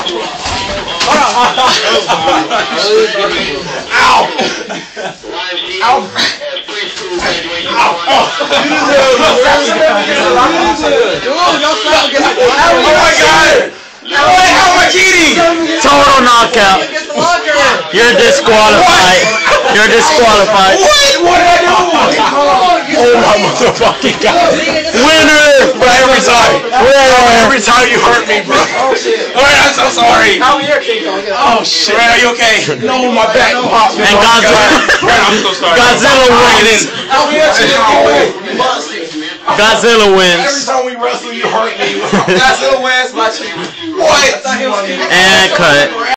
Ow! Ow! Oh my God! How am I cheating? Total knockout. You're disqualified. You're disqualified. What did I do? Oh my motherfucking God! Winner! Bro, every time. Every time you hurt me, bro. Alright, I'm so sorry. Oh shit. Right, are you okay? No, my back popped. And I'm so sorry. Godzilla wins. Godzilla wins. Every time we wrestle, you hurt me. Godzilla wins. What? And cut.